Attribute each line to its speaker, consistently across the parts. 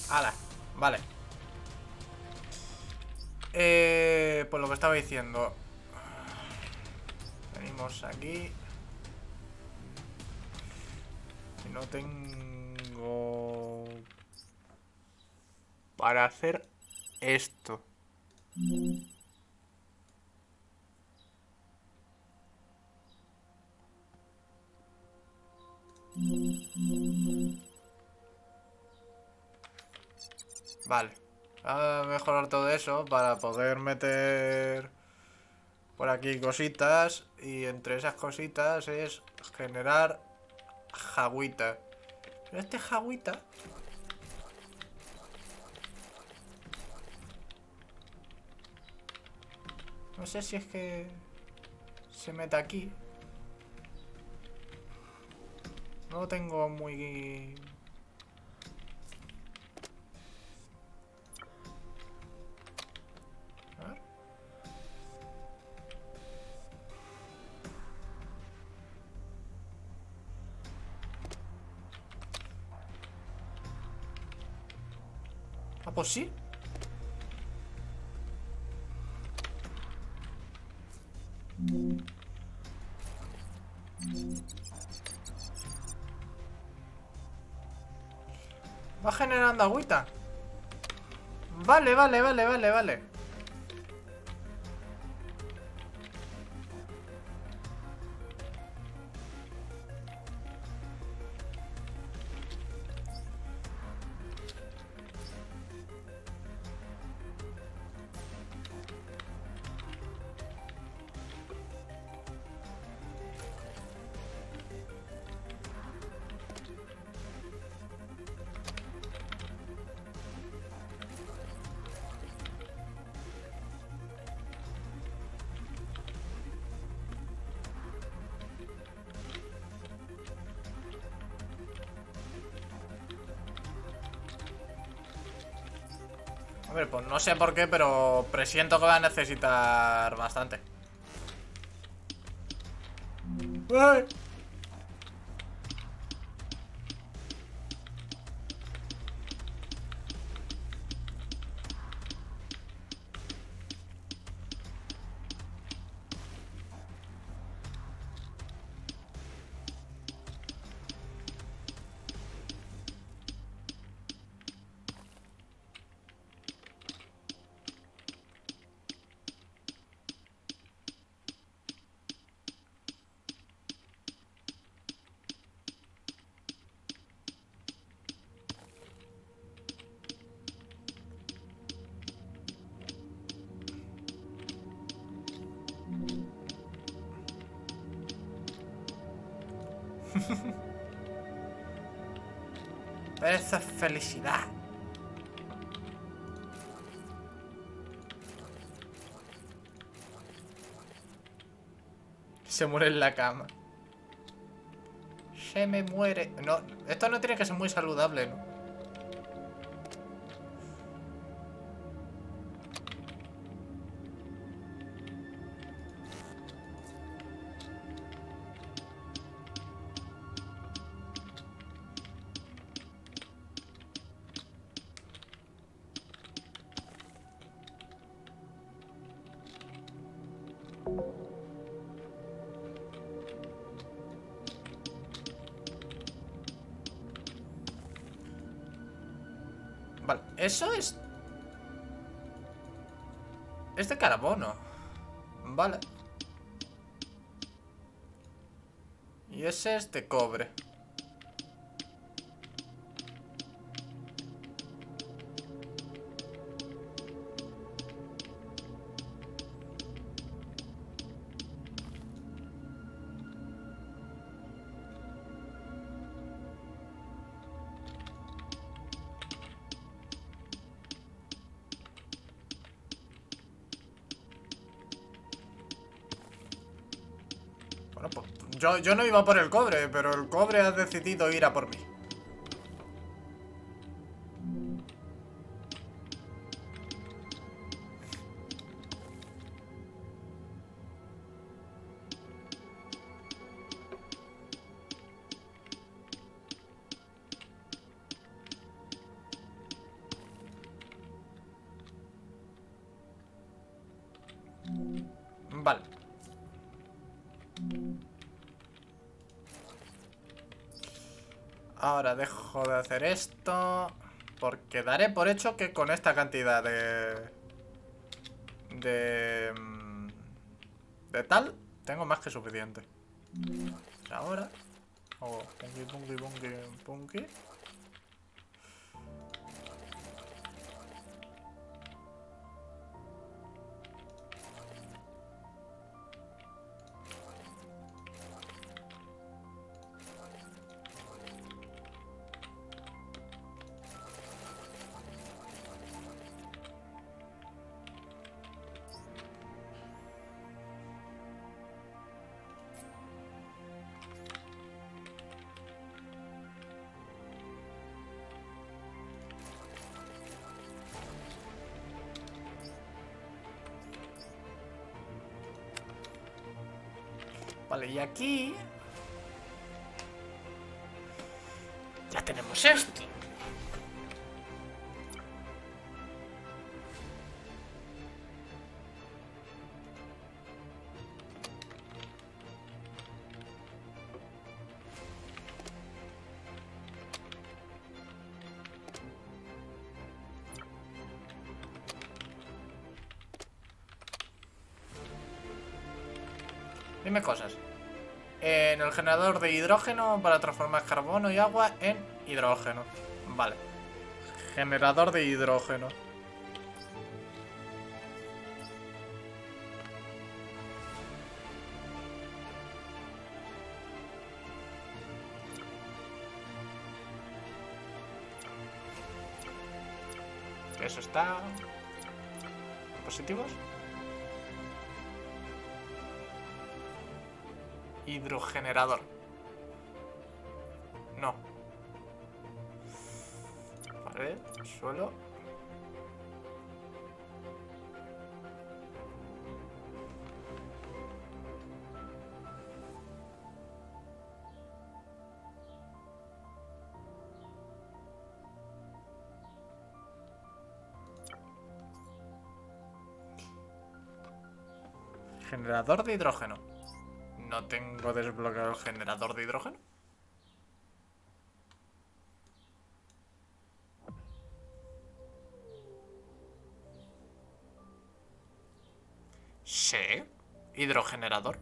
Speaker 1: ¡Hala! Vale. Pues lo que estaba diciendo. Venimos aquí. Y no tengo... para hacer esto. Vale. A mejorar todo eso para poder meter por aquí cositas. Y entre esas cositas es generar jagüita. Pero este jagüita... no sé si es que se mete aquí. No lo tengo muy... a ver. Ah, pues sí. Va generando agüita. Vale, vale, vale, vale, vale. A ver, pues no sé por qué, pero presiento que va a necesitar bastante. ¡Ay! Esa es felicidad. Se muere en la cama. Se me muere. No, esto no tiene que ser muy saludable, ¿no? Vale, eso es... es de carbono. Vale. Y ese es de cobre. Bueno, pues yo no iba por el cobre, pero el cobre ha decidido ir a por mí. Ahora dejo de hacer esto. Porque daré por hecho que con esta cantidad De... De tal, tengo más que suficiente. Ahora hago punky, punky, punky, punky. Vale, y aquí ya tenemos esto. Dime cosas. En el generador de hidrógeno para transformar carbono y agua en hidrógeno. Vale. Generador de hidrógeno. Eso está... ¿Positivos? Hidrogenerador. No. Vale, suelo. Generador de hidrógeno. ¿No tengo desbloqueado el generador de hidrógeno? Sí. Hidrogenerador.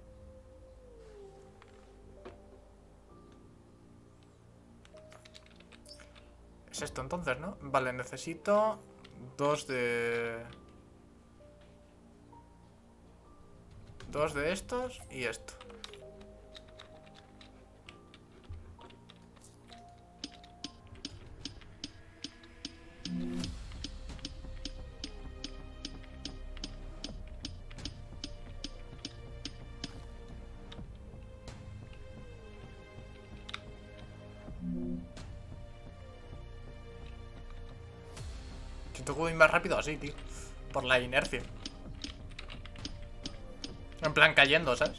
Speaker 1: Es esto entonces, ¿no? Vale, necesito dos de estos y esto. Siento que voy más rápido así, tío. Por la inercia. En plan cayendo, ¿sabes?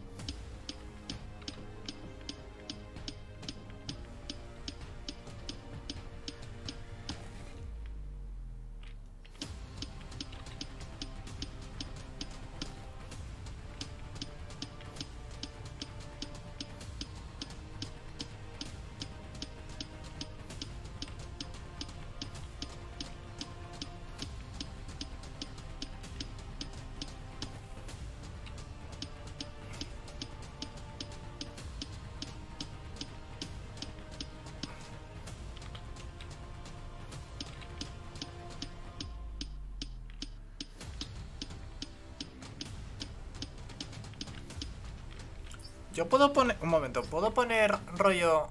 Speaker 1: Yo puedo poner... Un momento, ¿puedo poner rollo...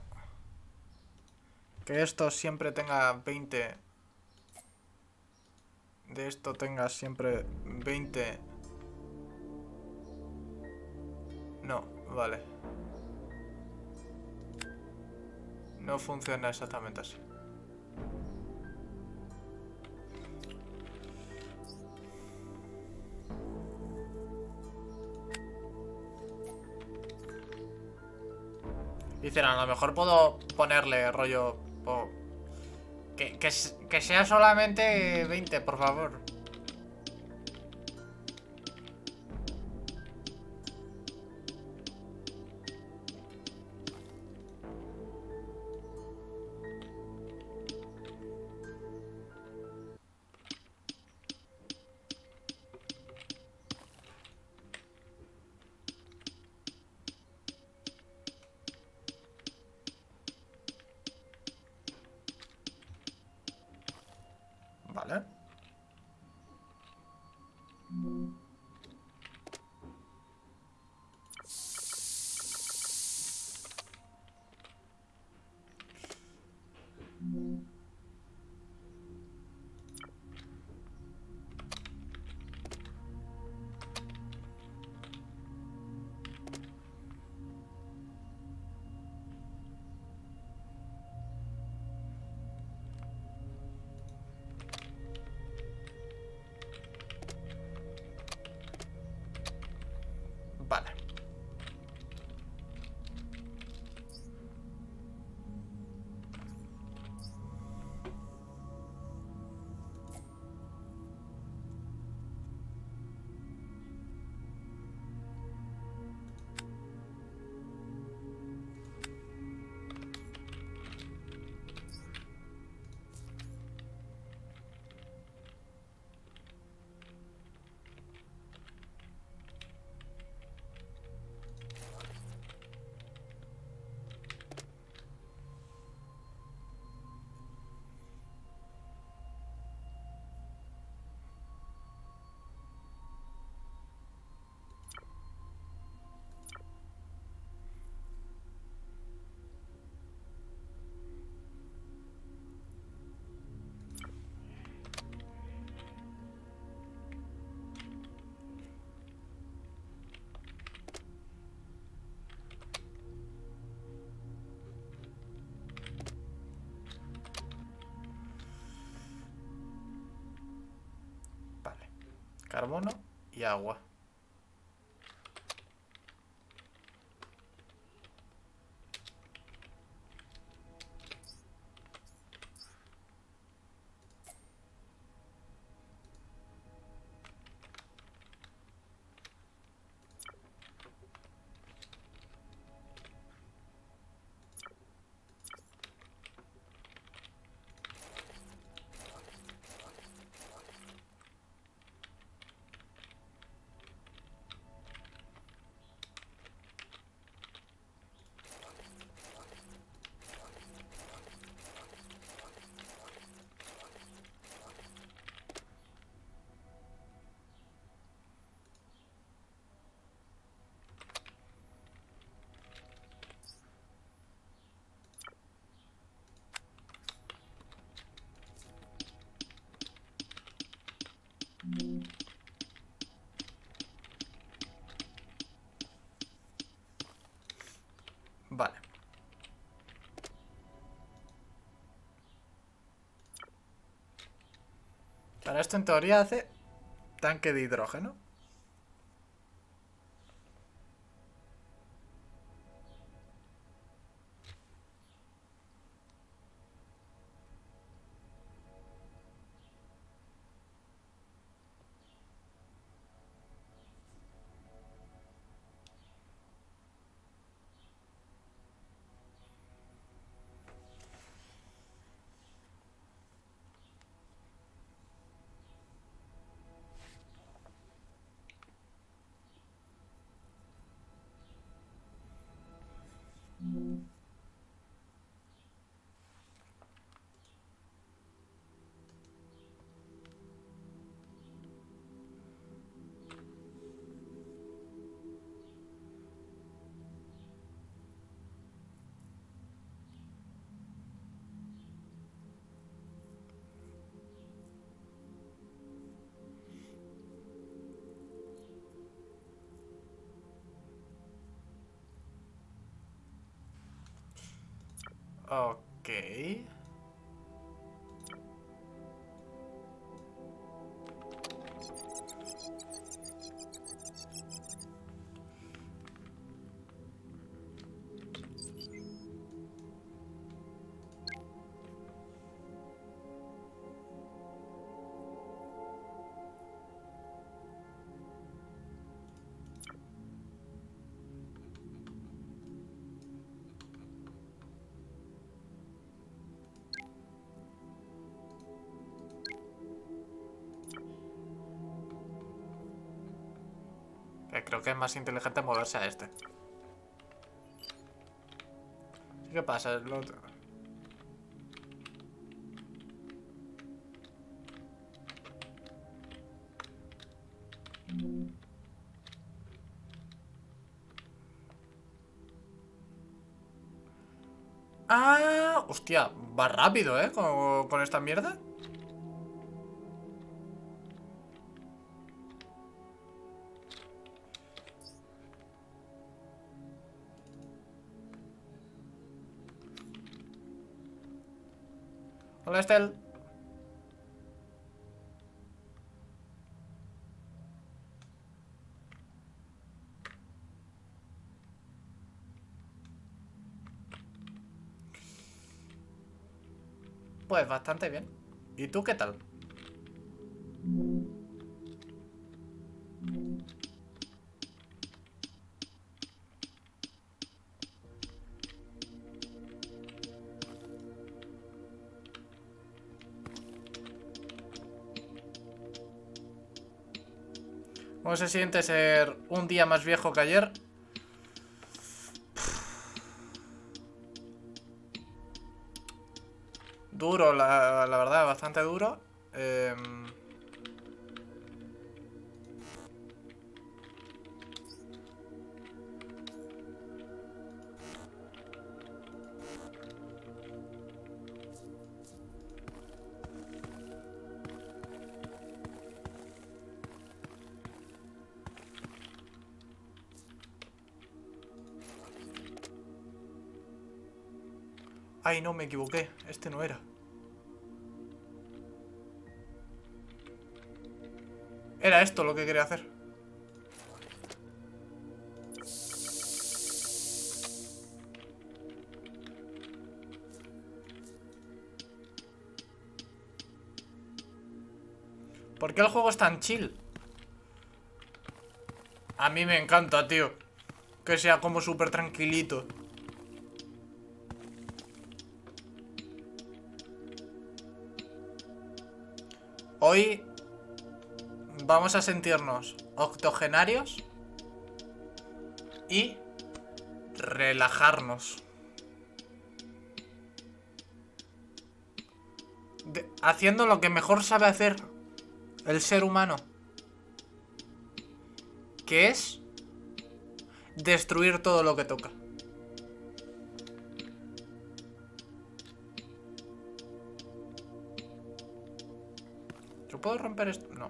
Speaker 1: Que esto siempre tenga 20... De esto tenga siempre 20... No, vale. No funciona exactamente así. Dicen, a lo mejor puedo ponerle rollo... que sea solamente 20, por favor. carbono y agua. Vale. Ahora esto en teoría hace tanque de hidrógeno. Ok. Creo que es más inteligente moverse a este. ¿Qué pasa? El otro... ¡Ah! Hostia, va rápido, ¿eh? Con esta mierda. Hola, Estel. Pues bastante bien. ¿Y tú qué tal? ¿Cómo se siente ser un día más viejo que ayer? Duro, la verdad, bastante duro. Ay, no, me equivoqué. Este no era. Era esto lo que quería hacer. ¿Por qué el juego es tan chill? A mí me encanta, tío. Que sea como súper tranquilito. Hoy vamos a sentirnos octogenarios y relajarnos. Haciendo lo que mejor sabe hacer el ser humano, que es destruir todo lo que toca. ¿Yo puedo romper esto? No.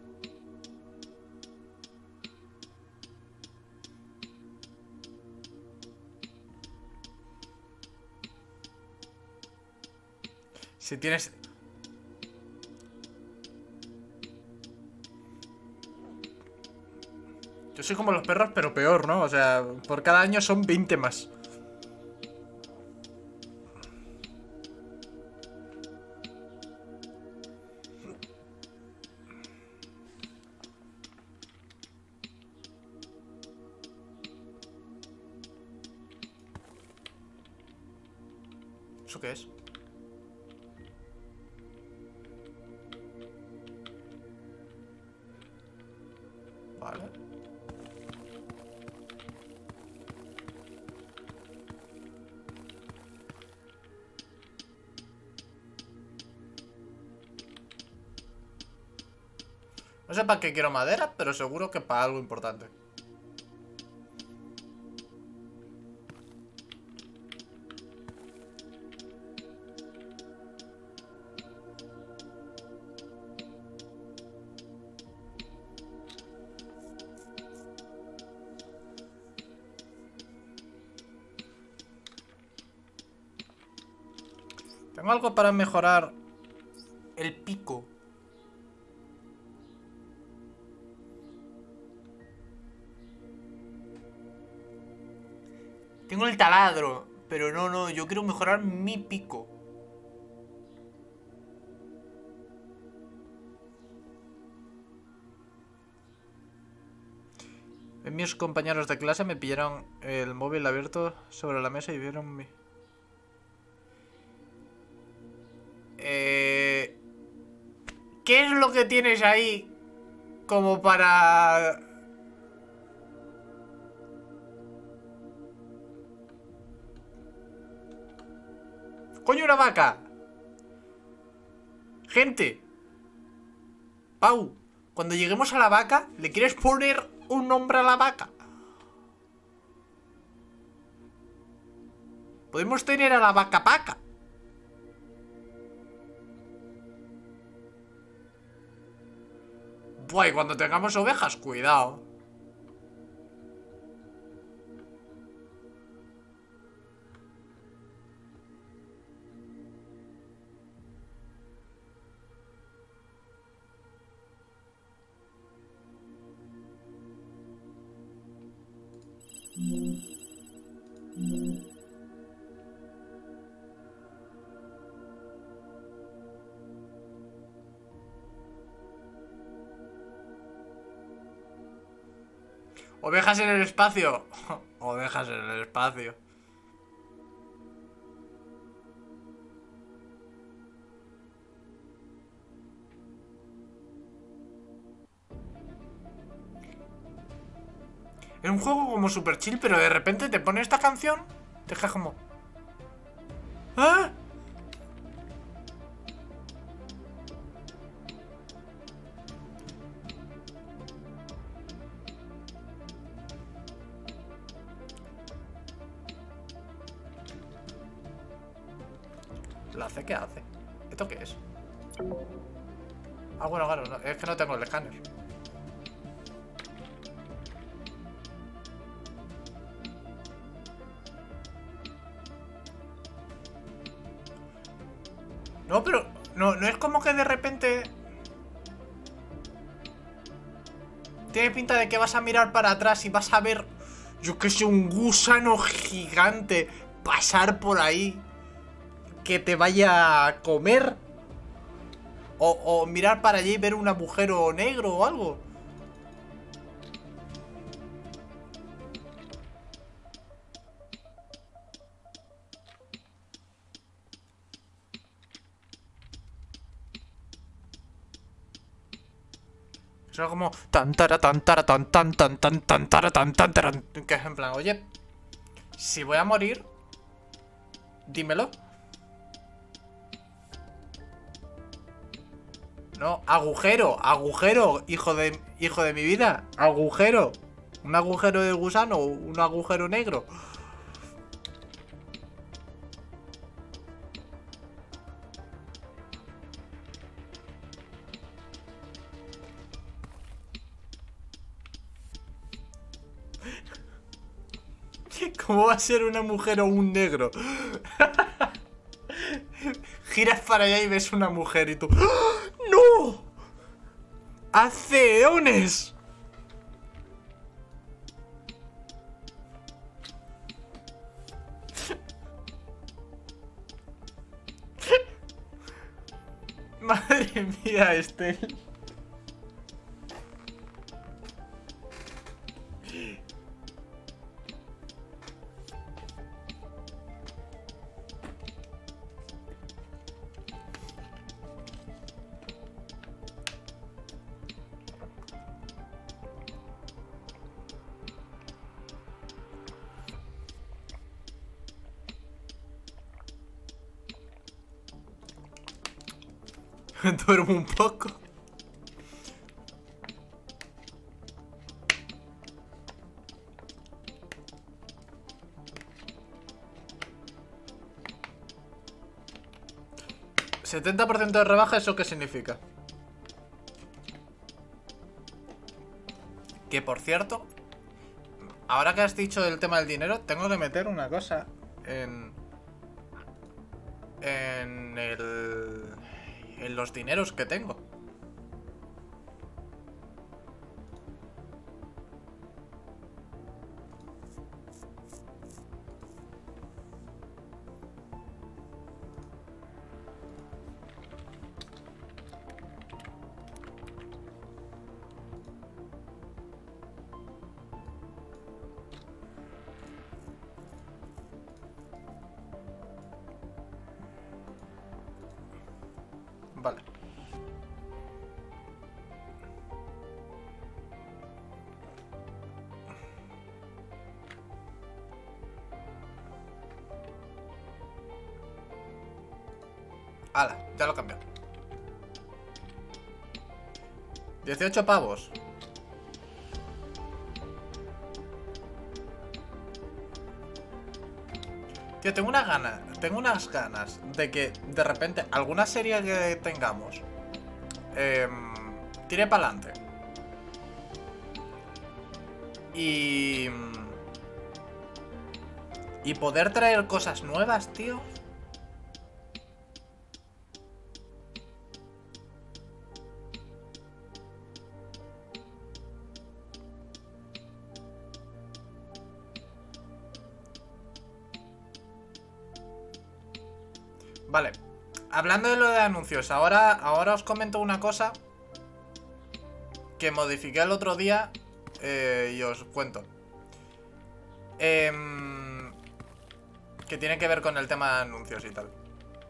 Speaker 1: Si tienes... Yo soy como los perros, pero peor, ¿no? O sea, por cada año son 20 más. ¿Eso qué es? Vale. No sé para qué quiero madera, pero seguro que para algo importante. Tengo algo para mejorar el pico. Tengo el taladro, pero no, yo quiero mejorar mi pico. Mis compañeros de clase me pillaron el móvil abierto sobre la mesa y vieron mi... ¿Qué es lo que tienes ahí como para... ¡Coño, una vaca! Gente. Pau, cuando lleguemos a la vaca, ¿le quieres poner un nombre a la vaca? Podemos tener a la vaca paca. Buah, y cuando tengamos ovejas, cuidado. Ovejas en el espacio. Ovejas en el espacio. Es un juego como super chill, pero de repente te pone esta canción. Te deja como... ¿Ah? ¿La C qué hace? ¿Esto qué es? Ah, bueno, claro, no, es que no tengo el escáner. No, pero... No es como que de repente... Tiene pinta de que vas a mirar para atrás y vas a ver, yo que sé, un gusano gigante pasar por ahí que te vaya a comer. O mirar para allí y ver un agujero negro o algo. Suena como tan tara tan tara tan tan tan tan tan tara tan tan taran. Que es en plan, oye, si voy a morir, dímelo. No, agujero, agujero, hijo de mi vida, agujero. Un agujero de gusano, un agujero negro. ¿Cómo va a ser una mujer o un negro? Giras para allá y ves una mujer y tú... ¡No! ¡Hace eones! Madre mía, Estel. Duermo un poco. ¿70% de rebaja? ¿Eso qué significa? Que por cierto, ahora que has dicho el tema del dinero, tengo que meter una cosa en los dineros que tengo. Vale. Hala, ya lo he cambiado. 18 pavos. Tío, tengo unas ganas de que de repente alguna serie que tengamos tire para adelante. Y poder traer cosas nuevas, tío. Vale, hablando de lo de anuncios, ahora os comento una cosa que modifiqué el otro día y os cuento. Que tiene que ver con el tema de anuncios y tal.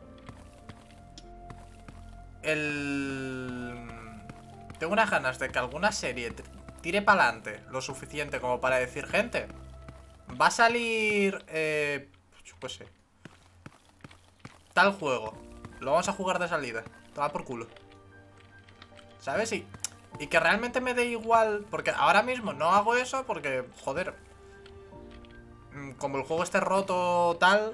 Speaker 1: Tengo unas ganas de que alguna serie tire para adelante lo suficiente como para decir, gente, va a salir, yo qué sé, tal juego, lo vamos a jugar de salida, toma por culo, ¿sabes? Y que realmente me dé igual, porque ahora mismo no hago eso porque, joder, como el juego esté roto tal,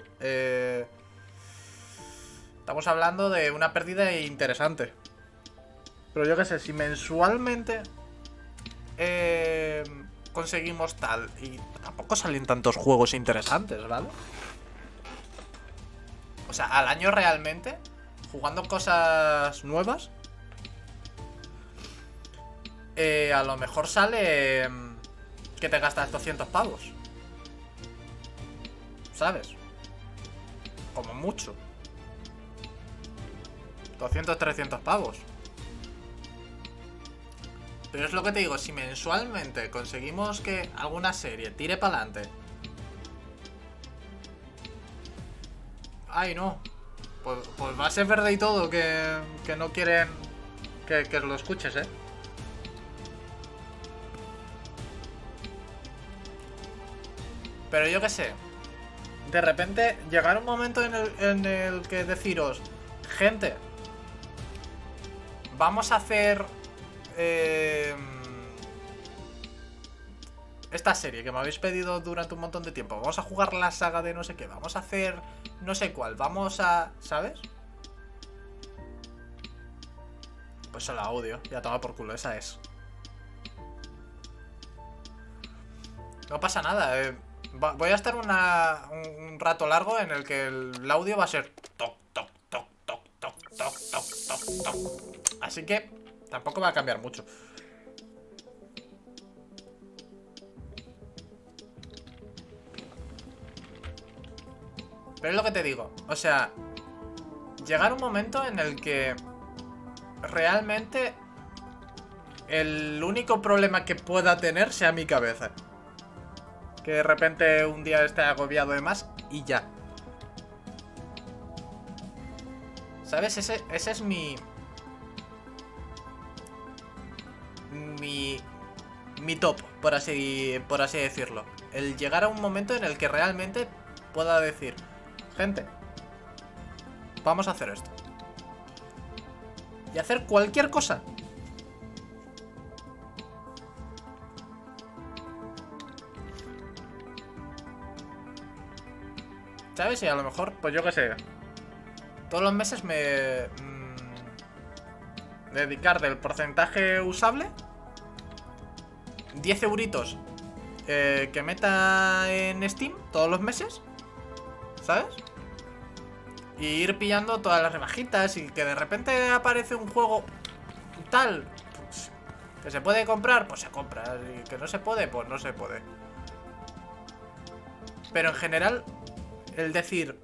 Speaker 1: estamos hablando de una pérdida interesante. Pero yo qué sé, si mensualmente conseguimos tal, y tampoco salen tantos juegos interesantes, ¿vale? O sea, al año realmente, jugando cosas nuevas, a lo mejor sale que te gastas 200 pavos. ¿Sabes? Como mucho. 200, 300 pavos. Pero es lo que te digo, si mensualmente conseguimos que alguna serie tire para adelante. Ay, no. Pues va a ser verde y todo, que no quieren que lo escuches, ¿eh? Pero yo qué sé. De repente llegar un momento en el que deciros, gente, vamos a hacer esta serie que me habéis pedido durante un montón de tiempo. Vamos a jugar la saga de no sé qué. Vamos a hacer no sé cuál. Vamos a... ¿sabes? Pues solo audio. Ya toma por culo. Esa es. No pasa nada. Voy a estar un rato largo en el que el audio va a ser toc, toc, toc, toc, toc, toc, toc, toc, toc. Así que tampoco va a cambiar mucho. Pero es lo que te digo. O sea, llegar un momento en el que realmente el único problema que pueda tener sea mi cabeza. Que de repente un día esté agobiado de más y ya. ¿Sabes? Ese es mi top, por así decirlo. El llegar a un momento en el que realmente pueda decir, gente, vamos a hacer esto. Y hacer cualquier cosa. ¿Sabes? Y a lo mejor, pues yo qué sé, todos los meses me... dedicar del porcentaje usable 10 euritos que meta en Steam todos los meses, ¿sabes? Y ir pillando todas las rebajitas. Y que de repente aparece un juego tal, pues, que se puede comprar, pues se compra. Y que no se puede, pues no se puede. Pero en general, el decir,